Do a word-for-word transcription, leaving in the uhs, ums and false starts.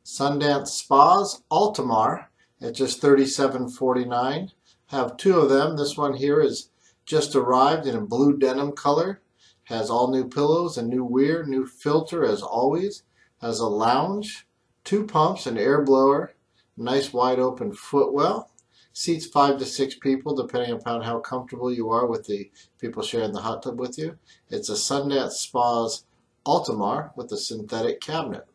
Sundance Spas Altamar at just thirty-seven forty-nine. Have two of them. This one here is just arrived in a blue denim color. Has all new pillows, a new weir, new filter as always. Has a lounge, two pumps, an air blower, nice wide open footwell. Seats five to six people depending upon how comfortable you are with the people sharing the hot tub with you. It's a Sundance Spas Altamar with a synthetic cabinet.